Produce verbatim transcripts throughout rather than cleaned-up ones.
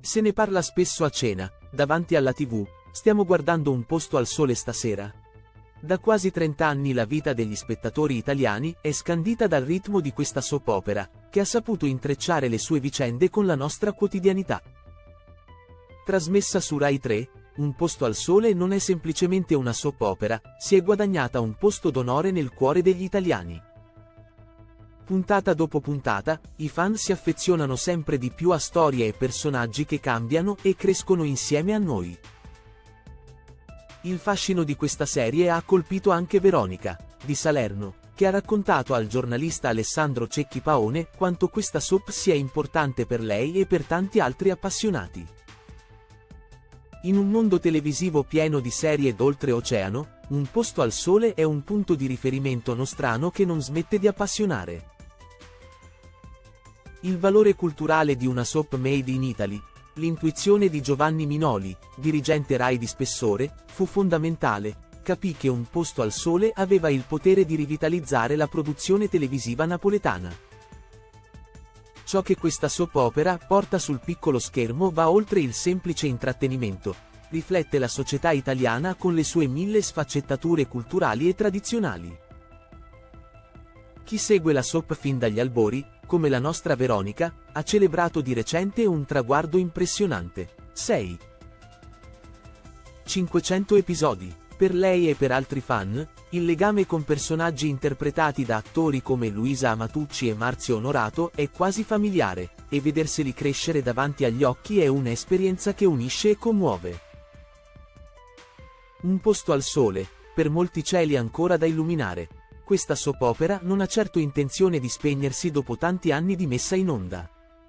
Se ne parla spesso a cena, davanti alla tivù, stiamo guardando Un posto al sole stasera? Da quasi trenta anni la vita degli spettatori italiani è scandita dal ritmo di questa soap opera, che ha saputo intrecciare le sue vicende con la nostra quotidianità. Trasmessa su Rai tre, Un posto al sole non è semplicemente una soap opera, si è guadagnata un posto d'onore nel cuore degli italiani. Puntata dopo puntata, i fan si affezionano sempre di più a storie e personaggi che cambiano e crescono insieme a noi. Il fascino di questa serie ha colpito anche Veronica, di Salerno, che ha raccontato al giornalista Alessandro Cecchi Paone quanto questa soap sia importante per lei e per tanti altri appassionati. In un mondo televisivo pieno di serie d'oltreoceano, Un posto al sole è un punto di riferimento nostrano che non smette di appassionare. Il valore culturale di una soap made in Italy, l'intuizione di Giovanni Minoli, dirigente Rai di spessore, fu fondamentale. Capì che Un posto al sole aveva il potere di rivitalizzare la produzione televisiva napoletana. Ciò che questa soap opera porta sul piccolo schermo va oltre il semplice intrattenimento, riflette la società italiana con le sue mille sfaccettature culturali e tradizionali. Chi segue la soap fin dagli albori, come la nostra Veronica, ha celebrato di recente un traguardo impressionante. sei. cinquecento episodi. Per lei e per altri fan, il legame con personaggi interpretati da attori come Luisa Amatucci e Marzio Onorato è quasi familiare, e vederseli crescere davanti agli occhi è un'esperienza che unisce e commuove. Un posto al sole, per molti cieli ancora da illuminare. Questa soap opera non ha certo intenzione di spegnersi dopo tanti anni di messa in onda.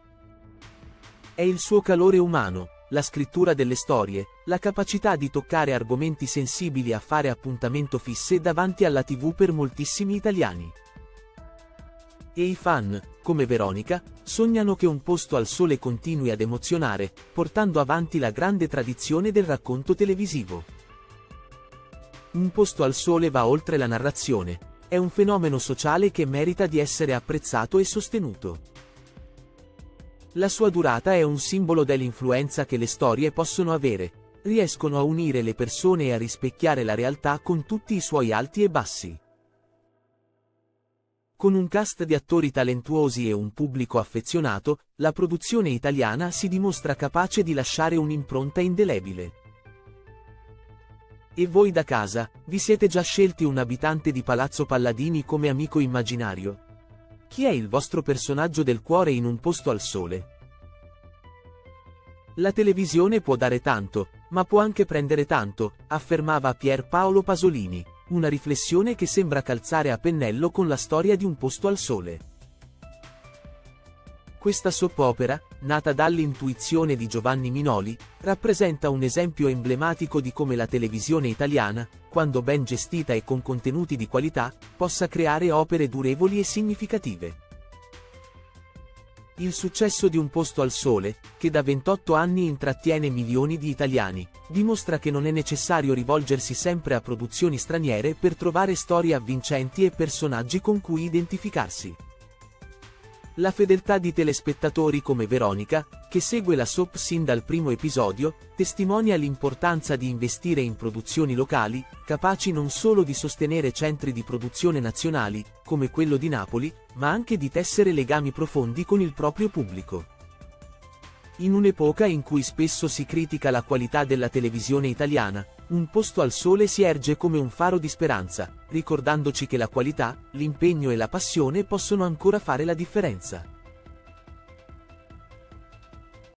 È il suo calore umano, la scrittura delle storie, la capacità di toccare argomenti sensibili a fare appuntamento fisse davanti alla tivù per moltissimi italiani. E i fan, come Veronica, sognano che Un posto al sole continui ad emozionare, portando avanti la grande tradizione del racconto televisivo. Un posto al sole va oltre la narrazione. È un fenomeno sociale che merita di essere apprezzato e sostenuto. La sua durata è un simbolo dell'influenza che le storie possono avere, riescono a unire le persone e a rispecchiare la realtà con tutti i suoi alti e bassi. Con un cast di attori talentuosi e un pubblico affezionato, la produzione italiana si dimostra capace di lasciare un'impronta indelebile. E voi da casa, vi siete già scelti un abitante di Palazzo Palladini come amico immaginario? Chi è il vostro personaggio del cuore in Un posto al sole? La televisione può dare tanto, ma può anche prendere tanto, affermava Pier Paolo Pasolini, una riflessione che sembra calzare a pennello con la storia di Un posto al sole. Questa soap opera, nata dall'intuizione di Giovanni Minoli, rappresenta un esempio emblematico di come la televisione italiana, quando ben gestita e con contenuti di qualità, possa creare opere durevoli e significative. Il successo di Un posto al sole, che da ventotto anni intrattiene milioni di italiani, dimostra che non è necessario rivolgersi sempre a produzioni straniere per trovare storie avvincenti e personaggi con cui identificarsi. La fedeltà di telespettatori come Veronica, che segue la soap sin dal primo episodio, testimonia l'importanza di investire in produzioni locali, capaci non solo di sostenere centri di produzione nazionali, come quello di Napoli, ma anche di tessere legami profondi con il proprio pubblico. In un'epoca in cui spesso si critica la qualità della televisione italiana, Un posto al sole si erge come un faro di speranza, ricordandoci che la qualità, l'impegno e la passione possono ancora fare la differenza.